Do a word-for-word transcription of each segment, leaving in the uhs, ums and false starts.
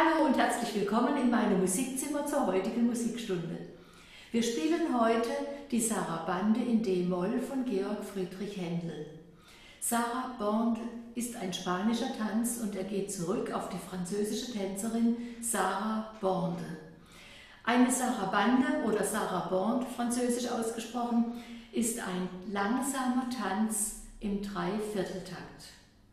Hallo und herzlich willkommen in meinem Musikzimmer zur heutigen Musikstunde. Wir spielen heute die Sarabande in D-Moll von Georg Friedrich Händel. Sarabande ist ein spanischer Tanz und er geht zurück auf die französische Tänzerin Sarah Bande. Eine Sarabande oder Sarabande, französisch ausgesprochen, ist ein langsamer Tanz im Dreivierteltakt.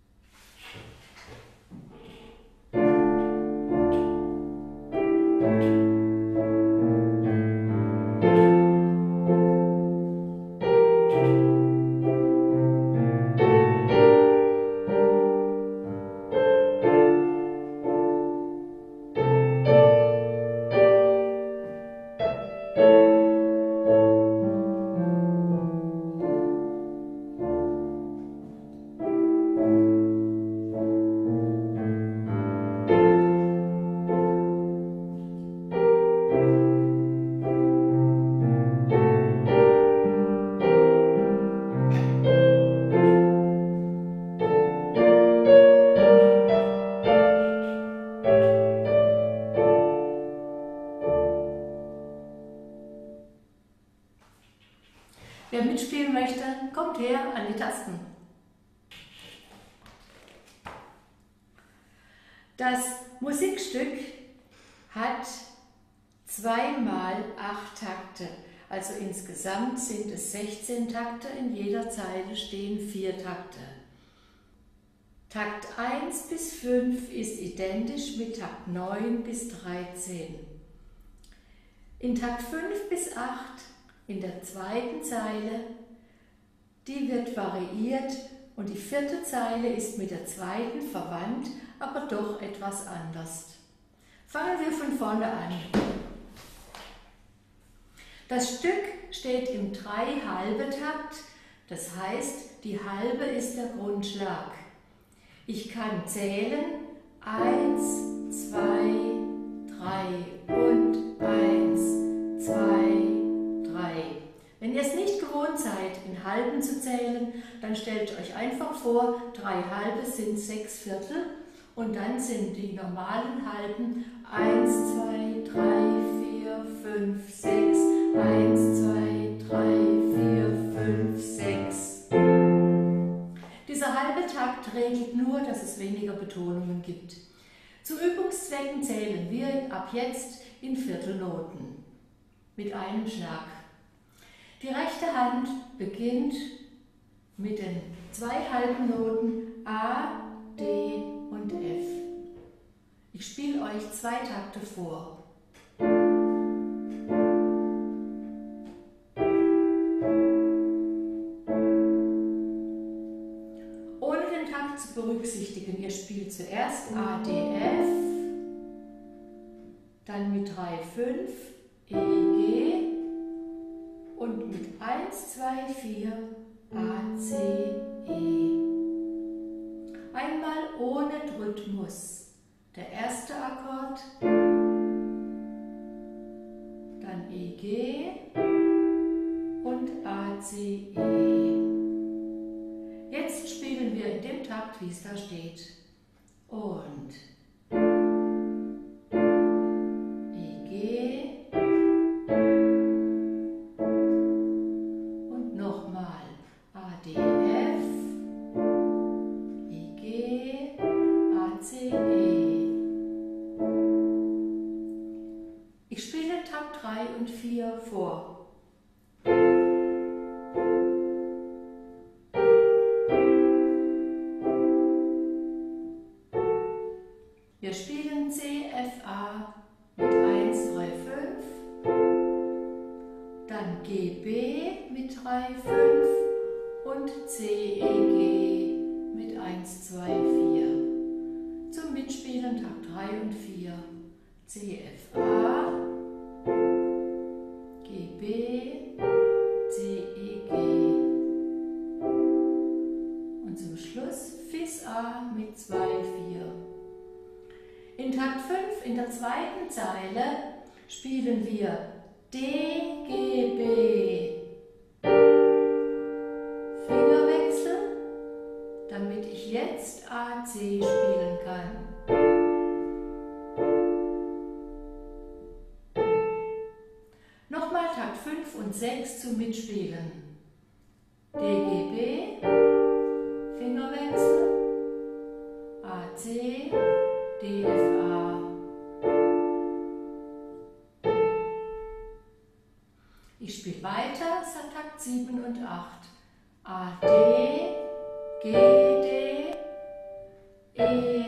Wer mitspielen möchte, kommt her an die Tasten. Das Musikstück hat zweimal acht Takte, also insgesamt sind es sechzehn Takte, in jeder Zeile stehen vier Takte. Takt eins bis fünf ist identisch mit Takt neun bis dreizehn. In Takt fünf bis acht in der zweiten Zeile, die wird variiert und die vierte Zeile ist mit der zweiten verwandt, aber doch etwas anders. Fangen wir von vorne an. Das Stück steht im Drei-Halbe-Takt, das heißt, die Halbe ist der Grundschlag. Ich kann zählen, eins, zwei, drei und eins, zwei, drei. Wenn ihr es nicht gewohnt seid, in Halben zu zählen, dann stellt euch einfach vor, drei Halbe sind sechs Viertel und dann sind die normalen Halben eins, zwei, drei, vier, fünf, sechs, eins, zwei, drei, vier, fünf, sechs. Dieser halbe Takt regelt nur, dass es weniger Betonungen gibt. Zu Übungszwecken zählen wir ab jetzt in Viertelnoten mit einem Schlag. Die rechte Hand beginnt mit den zwei halben Noten A, D und F. Ich spiele euch zwei Takte vor. Ohne den Takt zu berücksichtigen, ihr spielt zuerst A, D, F, dann mit drei, fünf, E, G, und mit eins, zwei, vier, A, C, E. Einmal ohne Rhythmus. Der erste Akkord, dann E, G und A, C, E. Jetzt spielen wir in dem Takt, wie es da steht. Und ich spiele Takt drei und vier vor. Wir spielen C, F, A mit eins, drei, fünf, dann G, B mit drei, fünf und C, E, G mit eins, zwei, vier. Zum Mitspielen Takt drei und vier. C, F, A, G, B, C, E, G. Und zum Schluss Fis A mit zwei, vier. In Takt fünf, in der zweiten Zeile, spielen wir D, G, B. Fingerwechsel, damit ich jetzt A, C spielen kann. und sechs zum Mitspielen. D, G, B, Fingerwechsel, A, C, D, F, A. Ich spiele weiter, es hat Takt sieben und acht. A, D, G, D, E.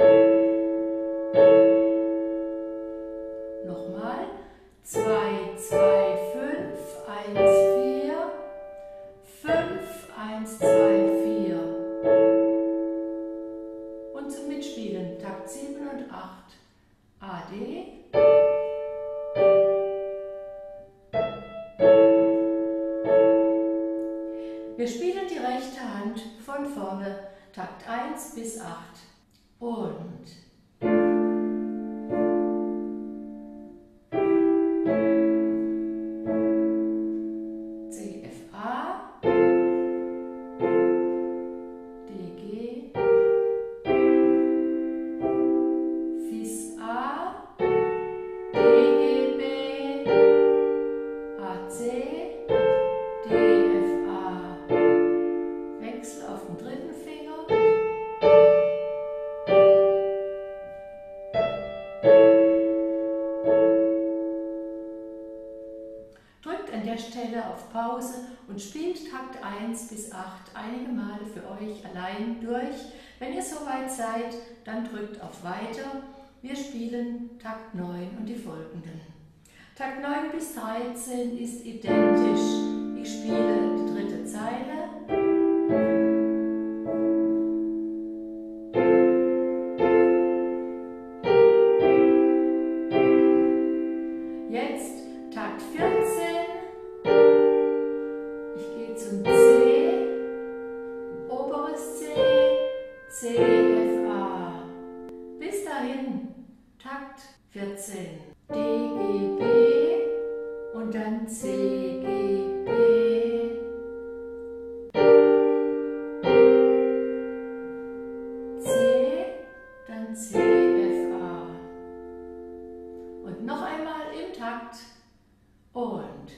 Nochmal. zwei, zwei, fünf, eins, vier, fünf, eins, zwei, vier. Und zum Mitspielen Takt sieben und acht. A, D. Wir spielen die rechte Hand von vorne, Takt eins bis acht. Und C, F, A, D, G, Fis, A, D, G, B, A, C, D, F, A. Wechsel auf den dritten Finger. Drückt an der Stelle auf Pause und spielt Takt eins bis acht einige Male für euch allein durch. Wenn ihr soweit seid, dann drückt auf Weiter. Wir spielen Takt neun und die folgenden. Takt neun bis dreizehn ist identisch. Ich spiele die dritte Zeile. Jetzt Takt vierzehn. Ich gehe zum C, oberes C, C, F, A. Bis dahin Takt vierzehn. D, G, B und dann C, G, B. C, dann C, F, A. Und noch einmal im Takt. Und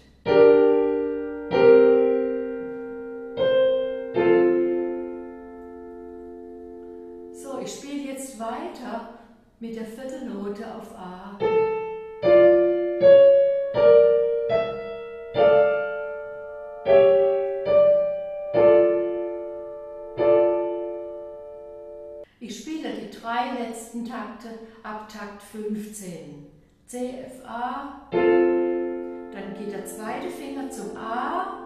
so, ich spiele jetzt weiter mit der vierten Note auf A. Ich spiele die drei letzten Takte ab Takt fünfzehn. C, F, A, dann geht der zweite Finger zum A,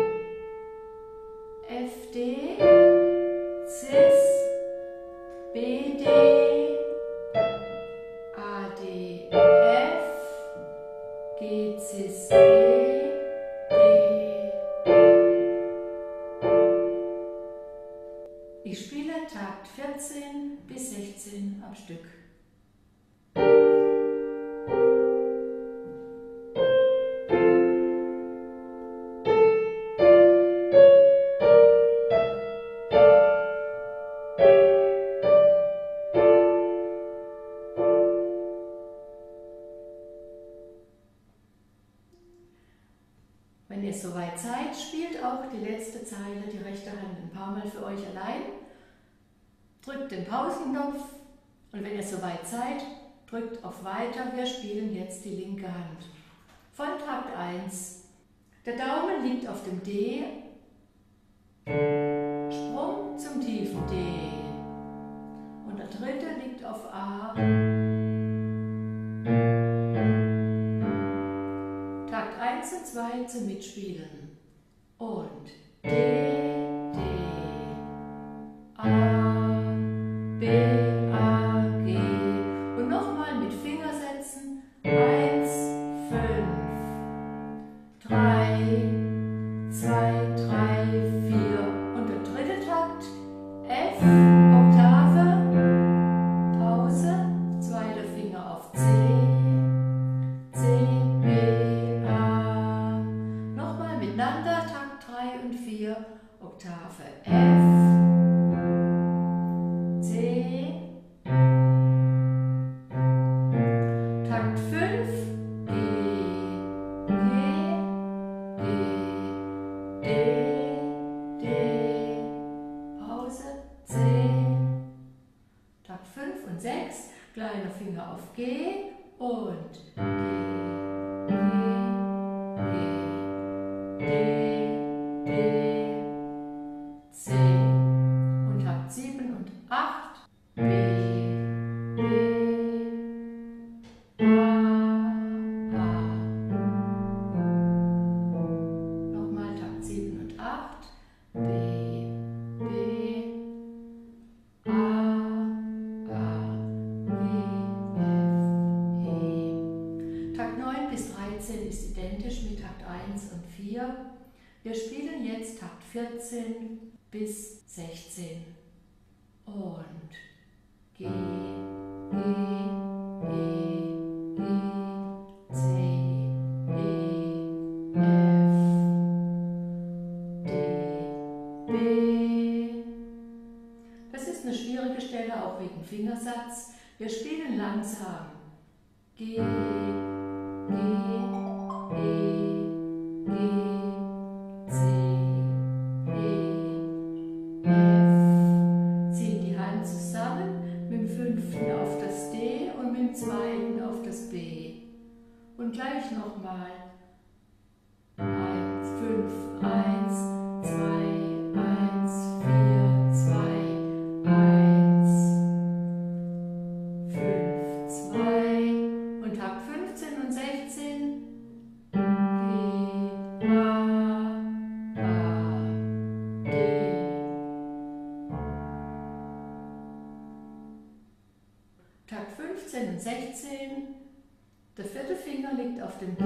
F, D, Cis, B, D, A, D, F, G, Cis, E, D. Ich spiele Takt vierzehn bis sechzehn am Stück. Wenn ihr soweit seid, spielt auch die letzte Zeile, die rechte Hand ein paar Mal für euch allein. Drückt den Pausenknopf und wenn ihr soweit seid, drückt auf Weiter. Wir spielen jetzt die linke Hand. Von Takt eins. Der Daumen liegt auf dem D. Sprung zum tiefen D. Und der dritte liegt auf A. Takt eins und zwei zum Mitspielen. Und D, D, A, B, A, G. Und nochmal mit Fingersätzen. eins, fünf, drei, zwei, drei, vier. Und der dritte Takt. F, Oktave, Pause, zweiter Finger auf C, C, B, A. Nochmal miteinander, Takt drei. sechs, kleiner Finger auf G und G, G, G, D, D, C und habt sieben und acht, B, B, A, A. Nochmal Takt sieben und acht, B, B, A, A, G, F, E. Takt neun bis dreizehn ist identisch mit Takt eins und vier. Wir spielen jetzt Takt vierzehn bis sechzehn und G, G, E, E, C, E, F, D, B. Das ist eine schwierige Stelle, auch wegen Fingersatz. Wir spielen langsam. G, G, E, G, C, E, F. Ziehen die Hand zusammen, mit dem fünften auf das D und mit dem zweiten auf das B. Und gleich nochmal. eins, fünf, eins, zwei, eins, vier, zwei, eins, fünf, zwei und Takt fünfzehn und sechzehn. G, A, A, D. Takt fünfzehn und sechzehn. Der vierte Finger liegt auf dem G.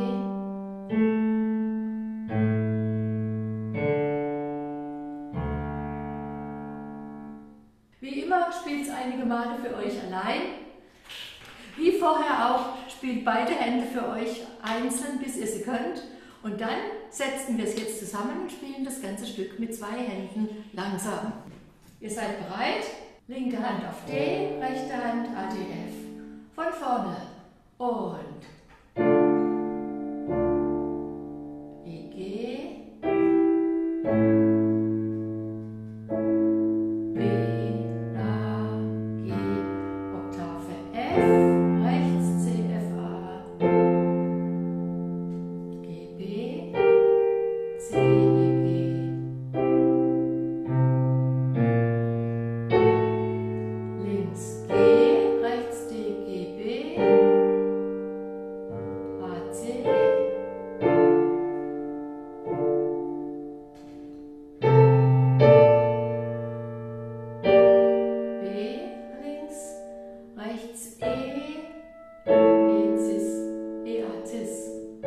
Wie immer spielt es einige Male für euch allein. Wie vorher auch, spielt beide Hände für euch einzeln, bis ihr sie könnt. Und dann setzen wir es jetzt zusammen und spielen das ganze Stück mit zwei Händen langsam. Ihr seid bereit? Linke Hand auf D, rechte Hand A, D, F. Von vorne. Und E, G, B, A, G, Oktave F, rechts C, F, A, G, B, C, E, G, links G, rechts D, G, B, A, C, B, links, rechts E, E, Cis, E, A, Cis.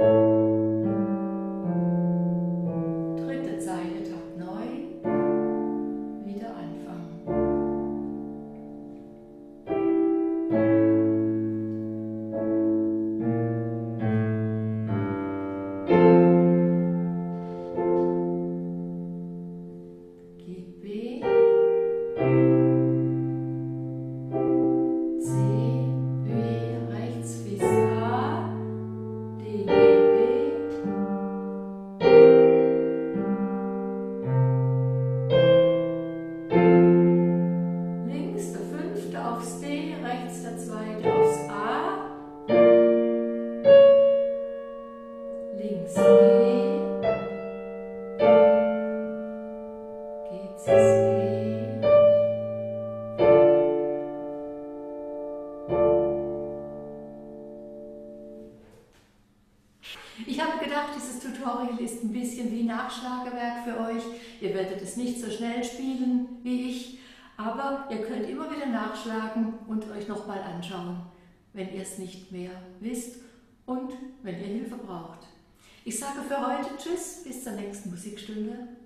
Dritte Zeile, Takt neun, wieder anfangen. G, B, C, B, rechts bis A, D, G, B, links der fünfte aufs D, rechts der zweite aufs A, links G, G, Cis, G, ich habe gedacht, dieses Tutorial ist ein bisschen wie Nachschlagewerk für euch. Ihr werdet es nicht so schnell spielen wie ich, aber ihr könnt immer wieder nachschlagen und euch nochmal anschauen, wenn ihr es nicht mehr wisst und wenn ihr Hilfe braucht. Ich sage für heute Tschüss, bis zur nächsten Musikstunde.